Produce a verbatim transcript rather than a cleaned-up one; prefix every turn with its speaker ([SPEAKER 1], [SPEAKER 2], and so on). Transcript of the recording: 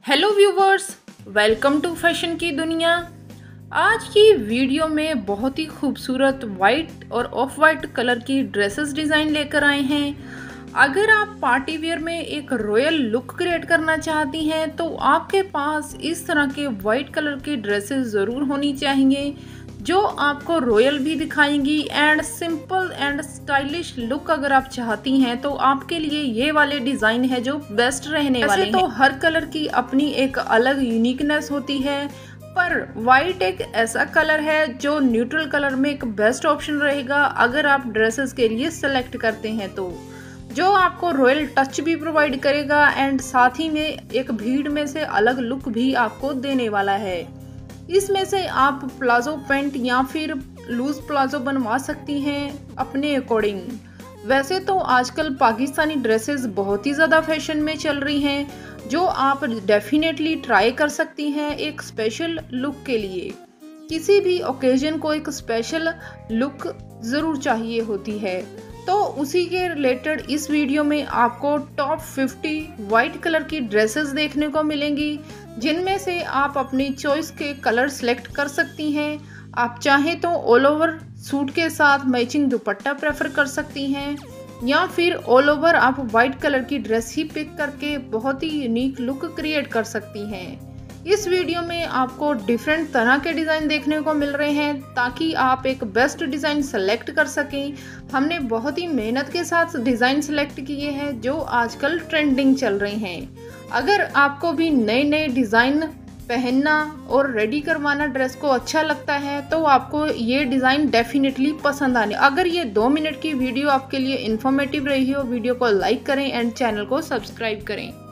[SPEAKER 1] Hello viewers, welcome to fashion की दुनिया। आज की वीडियो में बहुत ही खूबसूरत वाइट और ऑफ वाइट कलर की ड्रेसेस डिज़ाइन लेकर आए हैं। अगर आप पार्टी वेयर में एक रॉयल लुक क्रिएट करना चाहती हैं तो आपके पास इस तरह के वाइट कलर की ड्रेसेस ज़रूर होनी चाहिए जो आपको रॉयल भी दिखाएंगी and simple and stylish look अगर आप चाहती हैं तो आपके लिए ये वाले डिज़ाइन है जो बेस्ट रहने वाले हैं। तो हर कलर की अपनी एक अलग यूनिकनेस होती है, पर वाइट एक ऐसा कलर है जो न्यूट्रल कलर में एक बेस्ट ऑप्शन रहेगा अगर आप ड्रेसेस के लिए सेलेक्ट करते हैं तो, जो आपको रॉयल टच भी प्रोवाइड करेगा एंड साथ ही में एक भीड़ में से अलग लुक भी आपको देने वाला है। इसमें से आप प्लाजो पैंट या फिर लूज प्लाजो बनवा सकती हैं अपने अकॉर्डिंग। वैसे तो आजकल पाकिस्तानी ड्रेसेस बहुत ही ज़्यादा फैशन में चल रही हैं जो आप डेफिनेटली ट्राई कर सकती हैं एक स्पेशल लुक के लिए। किसी भी ओकेजन को एक स्पेशल लुक ज़रूर चाहिए होती है, तो उसी के रिलेटेड इस वीडियो में आपको टॉप फिफ्टी वाइट कलर की ड्रेसेस देखने को मिलेंगी, जिनमें से आप अपनी चॉइस के कलर सेलेक्ट कर सकती हैं। आप चाहें तो ऑल ओवर सूट के साथ मैचिंग दुपट्टा प्रेफर कर सकती हैं या फिर ऑल ओवर आप वाइट कलर की ड्रेस ही पिक करके बहुत ही यूनिक लुक क्रिएट कर सकती हैं। इस वीडियो में आपको डिफरेंट तरह के डिज़ाइन देखने को मिल रहे हैं ताकि आप एक बेस्ट डिज़ाइन सेलेक्ट कर सकें। हमने बहुत ही मेहनत के साथ डिज़ाइन सेलेक्ट किए हैं जो आजकल ट्रेंडिंग चल रहे हैं। अगर आपको भी नए नए डिज़ाइन पहनना और रेडी करवाना ड्रेस को अच्छा लगता है तो आपको ये डिज़ाइन डेफिनेटली पसंद आने। अगर ये दो मिनट की वीडियो आपके लिए इन्फॉर्मेटिव रही हो, वीडियो को लाइक करें एंड चैनल को सब्सक्राइब करें।